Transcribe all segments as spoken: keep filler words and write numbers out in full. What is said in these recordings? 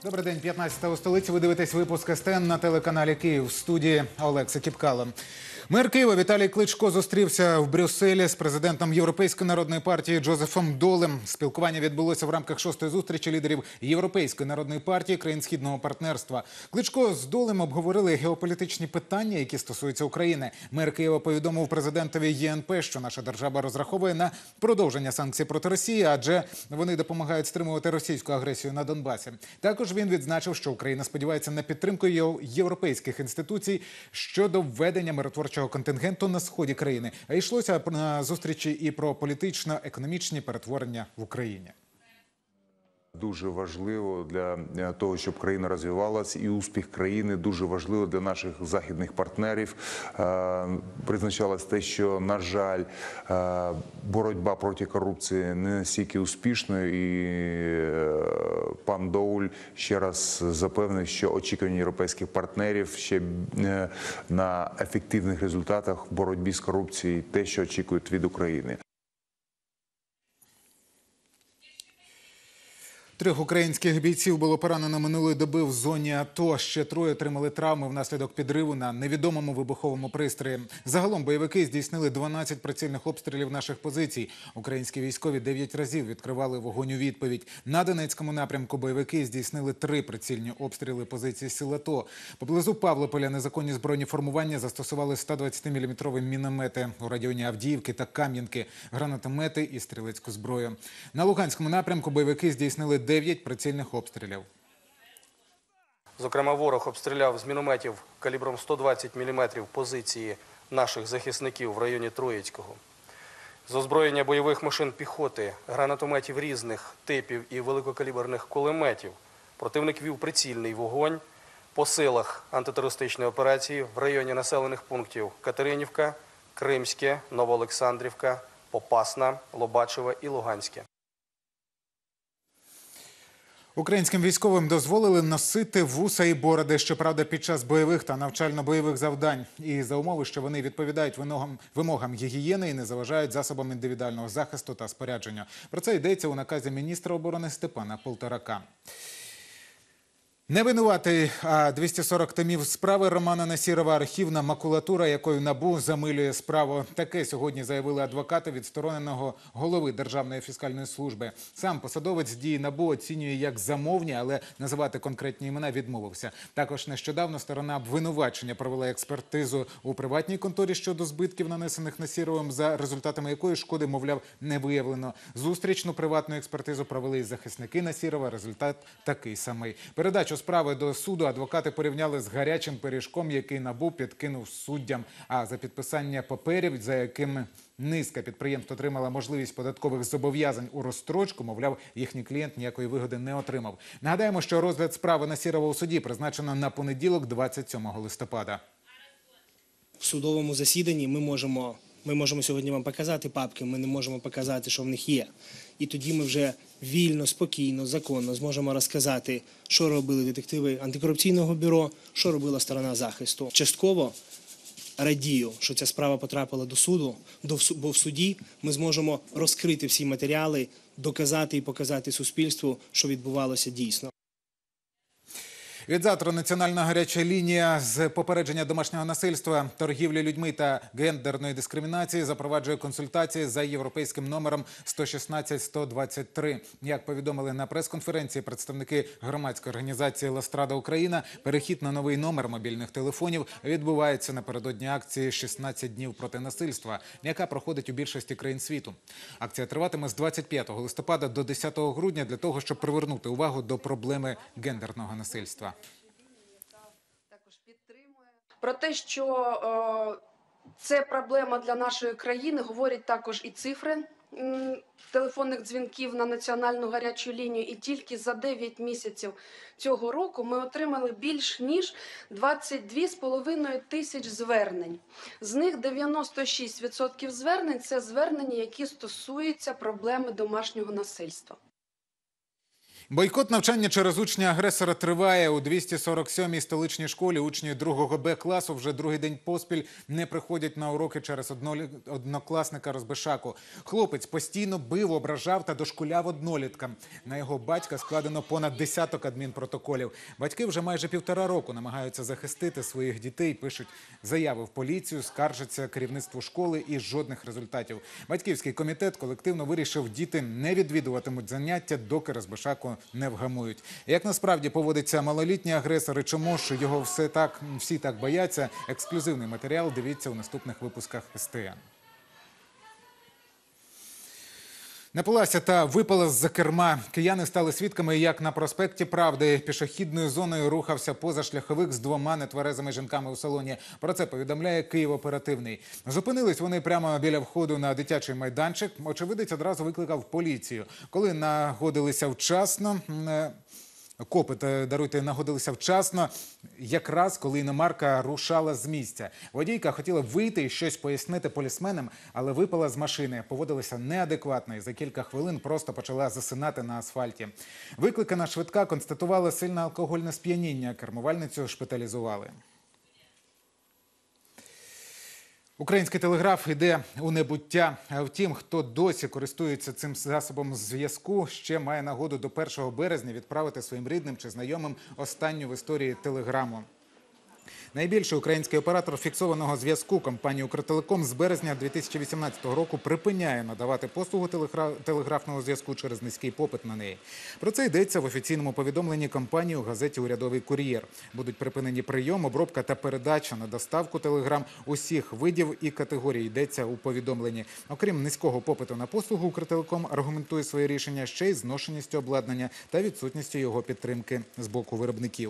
Добрий день, п'ятнадцята у столиці. Ви дивитесь випуск ес те ен на телеканалі Київ. В студії Олекса Кіпкало. Мер Києва Віталій Кличко зустрівся в Брюсселі з президентом Європейської народної партії Джозефом Долем. Спілкування відбулося в рамках шостої зустрічі лідерів Європейської народної партії країн Східного партнерства. Кличко з Долем обговорили геополітичні питання, які стосуються України. Мер Києва повідомив президентові є ен пе, що наша держава розраховує на продовження санкцій проти Росії, адже вони допомагають стримувати російську агресію на Донбасі. Також він відзначив, що Україна сподівається на підтримку європейських інституцій щодо введення миротворчого контингенту на сході країни. А йшлося на зустрічі і про політично-економічні перетворення в Україні. Дуже важливо для того, щоб країна розвивалась, і успіх країни дуже важливо для наших західних партнерів. Призначалось те, що, на жаль, боротьба проти корупції не настільки успішною, і пан Доуль ще раз запевнив, що очікування європейських партнерів ще на ефективних результатах в боротьбі з корупцією, те, що очікують від України. Трьох українських бійців було поранено минулої доби в зоні АТО. Ще троє отримали травми внаслідок підриву на невідомому вибуховому пристрої. Загалом бойовики здійснили дванадцять прицільних обстрілів наших позицій. Українські військові дев'ять разів відкривали вогонь у відповідь. На Донецькому напрямку бойовики здійснили три прицільні обстріли позицій сил АТО. Поблизу Павлополя незаконні збройні формування застосували сто двадцятиміліметрові міномети. У районі Авдіївки та Кам'янки – гранатомети і стрілецьку зброю. На Луганському напрямку бойовики здійснили дев'ять прицільних обстрілів. Зокрема, ворог обстріляв з мінометів калібром сто двадцять міліметрів позиції наших захисників в районі Троїцького. З озброєння бойових машин піхоти, гранатометів різних типів і великокаліберних кулеметів противник вів прицільний вогонь по силах антитерористичної операції в районі населених пунктів Катеринівка, Кримське, Новоолександрівка, Попасна, Лобачеве і Луганське. Українським військовим дозволили носити вуса і бороди, щоправда, під час бойових та навчально-бойових завдань. І за умови, що вони відповідають вимогам, вимогам гігієни і не заважають засобам індивідуального захисту та спорядження. Про це йдеться у наказі міністра оборони Степана Полторака. Не винуватий, а двісті сорок томів справи Романа Насірова – архівна макулатура, якою НАБУ замилює справу. Таке сьогодні заявили адвокати відстороненого голови Державної фіскальної служби. Сам посадовець дії НАБУ оцінює як замовні, але називати конкретні імена відмовився. Також нещодавно сторона обвинувачення провела експертизу у приватній конторі щодо збитків, нанесених Насіровим, за результатами якої шкоди, мовляв, не виявлено. Зустрічну приватну експертизу провели і захисники Насірова. Результат такий самий. Передачу справи до суду адвокати порівняли з гарячим пиріжком, який НАБУ підкинув суддям. А за підписання паперів, за якими низка підприємств отримала можливість податкових зобов'язань у розстрочку, мовляв, їхній клієнт ніякої вигоди не отримав. Нагадаємо, що розгляд справи Насірова у суді призначено на понеділок, двадцять сьомого листопада. В судовому засіданні ми можемо, ми можемо сьогодні вам показати папки, ми не можемо показати, що в них є. І тоді ми вже вільно, спокійно, законно зможемо розказати, що робили детективи антикорупційного бюро, що робила сторона захисту. Частково радію, що ця справа потрапила до суду, бо в суді ми зможемо розкрити всі матеріали, доказати і показати суспільству, що відбувалося дійсно. Від завтра національна гаряча лінія з попередження домашнього насильства, торгівлі людьми та гендерної дискримінації запроваджує консультації за європейським номером сто шістнадцять сто двадцять три. Як повідомили на прес-конференції представники громадської організації «Ластрада Україна», перехід на новий номер мобільних телефонів відбувається напередодні акції «шістнадцять днів проти насильства», яка проходить у більшості країн світу. Акція триватиме з двадцять п'ятого листопада до десятого грудня для того, щоб привернути увагу до проблеми гендерного насильства. Про те, що е, це проблема для нашої країни, говорять також і цифри м, телефонних дзвінків на національну гарячу лінію. І тільки за дев'ять місяців цього року ми отримали більш ніж двадцять дві з половиною тисяч звернень. З них дев'яносто шість відсотків звернень – це звернення, які стосуються проблеми домашнього насильства. Бойкот навчання через учня-агресора триває. У двісті сорок сьомій столичній школі учні другого Б класу вже другий день поспіль не приходять на уроки через однолі- однокласника Розбишаку. Хлопець постійно бив, ображав та дошкуляв одноліткам. На його батька складено понад десяток адмінпротоколів. Батьки вже майже півтора року намагаються захистити своїх дітей, пишуть заяви в поліцію, скаржаться керівництву школи і жодних результатів. Батьківський комітет колективно вирішив, діти не відвідуватимуть заняття, доки Розбишаку не вгамують. Як насправді поводиться малолітній агресор і чому ж його все так, всі так бояться? Ексклюзивний матеріал дивіться у наступних випусках ес те ен. Напилася та випала з-за керма. Кияни стали свідками, як на проспекті Правди пішохідною зоною рухався позашляховик з двома нетверезими жінками у салоні. Про це повідомляє Київ-оперативний. Зупинились вони прямо біля входу на дитячий майданчик. Очевидець одразу викликав поліцію. Коли нагодилися вчасно... Копи, даруйте, нагодилися вчасно, якраз коли іномарка рушала з місця. Водійка хотіла вийти і щось пояснити полісменам, але випала з машини, поводилася неадекватно і за кілька хвилин просто почала засинати на асфальті. Викликана швидка констатувала сильне алкогольне сп'яніння, кермувальницю шпиталізували. Український телеграф йде у небуття. Втім, хто досі користується цим засобом зв'язку, ще має нагоду до першого березня відправити своїм рідним чи знайомим останню в історії телеграму. Найбільший український оператор фіксованого зв'язку компанії «Укртелеком» з березня дві тисячі вісімнадцятого року припиняє надавати послугу телеграфного зв'язку через низький попит на неї. Про це йдеться в офіційному повідомленні компанії у газеті «Урядовий кур'єр». Будуть припинені прийом, обробка та передача на доставку телеграм усіх видів і категорій, йдеться у повідомленні. Окрім низького попиту на послугу, «Укртелеком» аргументує своє рішення ще й зношеністю обладнання та відсутністю його підтримки з боку виробників.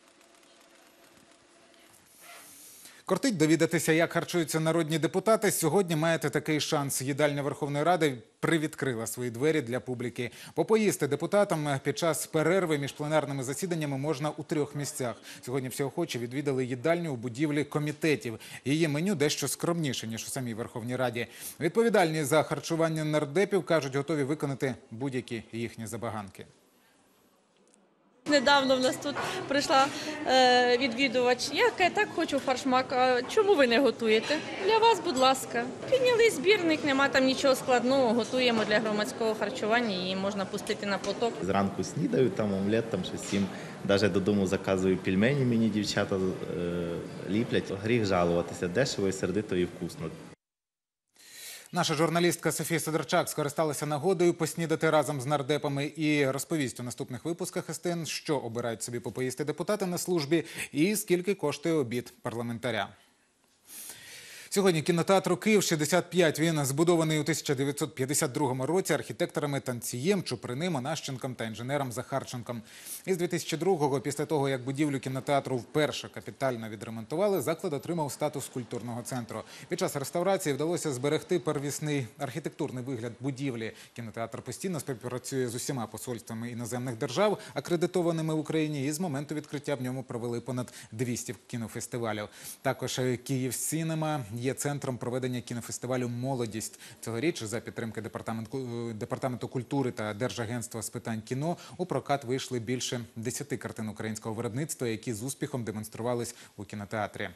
Кортить довідатися, як харчуються народні депутати. Сьогодні маєте такий шанс. Їдальня Верховної Ради привідкрила свої двері для публіки. Попоїсти депутатам під час перерви між пленарними засіданнями можна у трьох місцях. Сьогодні всі охочі відвідали їдальню у будівлі комітетів. Її меню дещо скромніше, ніж у самій Верховній Раді. Відповідальні за харчування нардепів, кажуть, готові виконати будь-які їхні забаганки. Недавно в нас тут прийшла е, відвідувач. Я так хочу фаршмак. А чому ви не готуєте? Для вас, будь ласка. Підняли збірник, нема там нічого складного. Готуємо для громадського харчування, її можна пустити на поток. Зранку снідаю, там омлет, там щось їм. Навіть додому заказую пельмені, мені дівчата е, ліплять. Гріх жалуватися, дешево і сердито і вкусно. Наша журналістка Софія Сидорчак скористалася нагодою поснідати разом з нардепами і розповість у наступних випусках ес те ен, що обирають собі попоїсти депутати на службі і скільки коштує обід парламентаря. Сьогодні кінотеатру «Київ шістдесят п'ять». Він збудований у тисяча дев'ятсот п'ятдесят другому році архітекторами Танцієм, Чуприним, Онащенком та інженером Захарченком. Із дві тисячі другого, після того, як будівлю кінотеатру вперше капітально відремонтували, заклад отримав статус культурного центру. Під час реставрації вдалося зберегти первісний архітектурний вигляд будівлі. Кінотеатр постійно співпрацює з усіма посольствами іноземних держав, акредитованими в Україні, і з моменту відкриття в ньому провели понад двісті кінофестивалів. Також «Київ Сінема» є центром проведення кінофестивалю «Молодість». Цьогоріч за підтримки департаменту, департаменту культури та Держагентства з питань кіно у прокат вийшли більше десяти картин українського виробництва, які з успіхом демонструвались у кінотеатрі.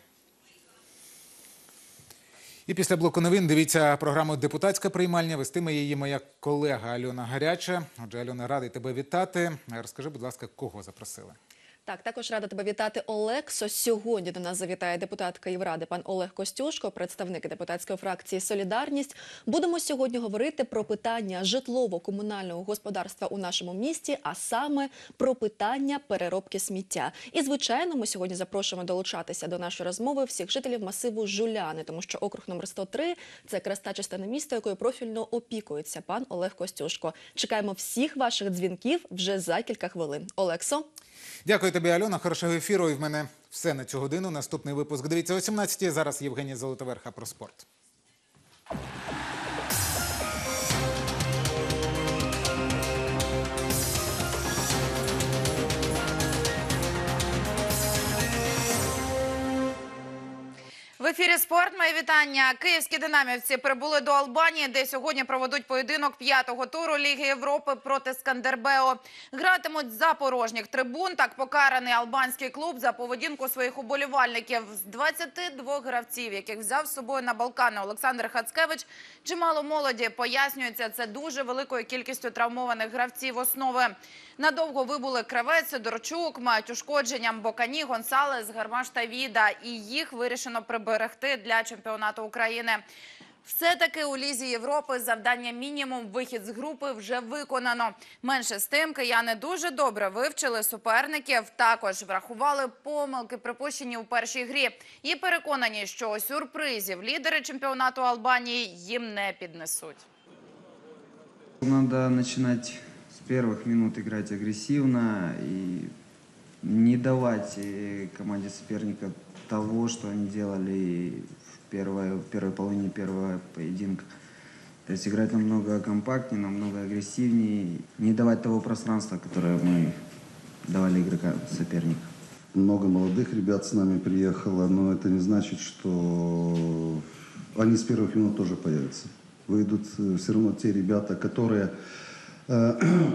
І після блоку новин дивіться програму «Депутатська приймальня». Вестиме її моя колега Альона Гаряча. Отже, Альона, радий тебе вітати. Розкажи, будь ласка, кого запросили? Так, також рада тебе вітати, Олексо. Сьогодні до нас завітає депутат Київради пан Олег Костюшко, представник депутатської фракції «Солідарність». Будемо сьогодні говорити про питання житлово-комунального господарства у нашому місті, а саме про питання переробки сміття. І, звичайно, ми сьогодні запрошуємо долучатися до нашої розмови всіх жителів масиву Жуляни, тому що округ номер сто три – це якраз та частина міста, якою профільно опікується пан Олег Костюшко. Чекаємо всіх ваших дзвінків вже за кілька хвилин. Олексо. Дякую тобі, Альона. Хорошого ефіру. І в мене все на цю годину. Наступний випуск дивіться о сімнадцятій. Зараз Євгенія Золотоверха про спорт. В ефірі «Спорт». Моє вітання. Київські динамівці прибули до Албанії, де сьогодні проведуть поєдинок п'ятого туру Ліги Європи проти Скандербео. Гратимуть за порожніх трибун. Так покараний албанський клуб за поведінку своїх уболівальників. З двадцяти двох гравців, яких взяв з собою на Балкани Олександр Хацкевич, чимало молоді. Пояснюється це дуже великою кількістю травмованих гравців основи. Надовго вибули Кравець, Сидорчук, мають ушкодження Бокані, Гонсалес, Гармаш та Віда. І їх вирішено приберегти для чемпіонату України. Все-таки у Лізі Європи завдання мінімум вихід з групи вже виконано. Менше з тим, кияни дуже добре вивчили суперників, також врахували помилки, припущені у першій грі. І переконані, що сюрпризів лідери чемпіонату Албанії їм не піднесуть. Надо начинать с первых минут играть агрессивно и не давать команде соперника того, что они делали в первой, в первой половине первого поединка. То есть играть намного компактнее, намного агрессивнее, не давать того пространства, которое мы давали игрокам соперника. Много молодых ребят с нами приехало, но это не значит, что они с первых минут тоже появятся. Выйдут все равно те ребята, которые э,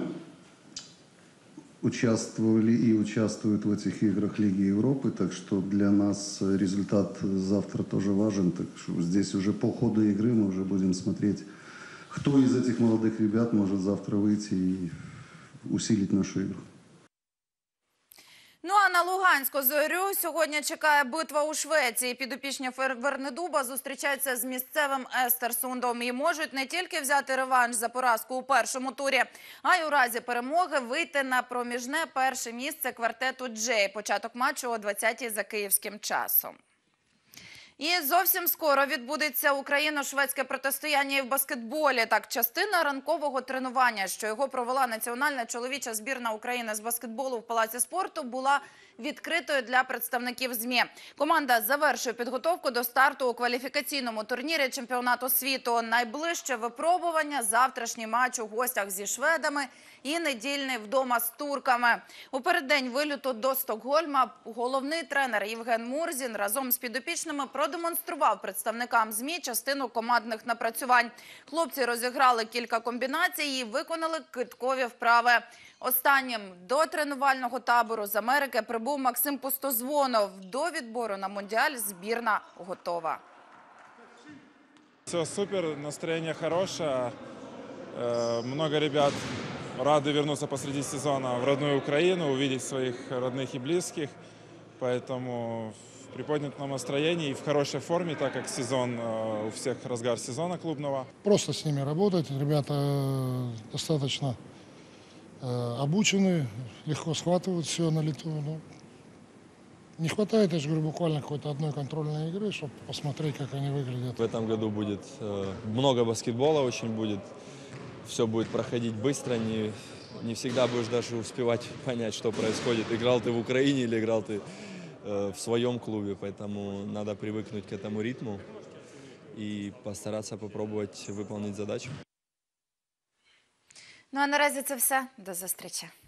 участвовали и участвуют в этих играх Лиги Европы, так что для нас результат завтра тоже важен. Так что здесь уже по ходу игры мы уже будем смотреть, кто из этих молодых ребят может завтра выйти и усилить нашу игру. Ну а на Луганську зорю сьогодні чекає битва у Швеції. Підопічні Вернедуба зустрічаються з місцевим Естерсундом і можуть не тільки взяти реванш за поразку у першому турі, а й у разі перемоги вийти на проміжне перше місце квартету «Джей». Початок матчу о двадцятій за київським часом. І зовсім скоро відбудеться україно-шведське протистояння і в баскетболі. Так, частина ранкового тренування, що його провела національна чоловіча збірна України з баскетболу в Палаці спорту, була відкритою для представників ЗМІ. Команда завершує підготовку до старту у кваліфікаційному турнірі чемпіонату світу. Найближче випробування – завтрашній матч у гостях зі шведами і недільний вдома з турками. У переддень вильоту до Стокгольма головний тренер Євген Мурзін разом з підопічними продемонстрував представникам ЗМІ частину командних напрацювань. Хлопці розіграли кілька комбінацій і виконали кидкові вправи. Останнім до тренувального табору з Америки прибув Максим Пустозвонов. До відбору на Мундіаль збірна готова. Все супер, настроение хорошее. Много ребят рады вернуться посреди сезона в родную Украину, увидеть своих родных и близких. Поэтому в приподнятом настроении и в хорошей форме, так как сезон, у всех разгар сезона клубного. Просто с ними работать. Ребята достаточно обучены, легко схватывают все на лету. Но не хватает, я же говорю, буквально какой-то одной контрольной игры, чтобы посмотреть, как они выглядят. В этом году будет много баскетбола, очень будет. Все будет проходить быстро, не, не всегда будешь даже успевать понять, что происходит. Играл ты в Украине или играл ты э, в своем клубе, поэтому надо привыкнуть к этому ритму и постараться попробовать выполнить задачу. Ну а наразі це все. До зустрічі.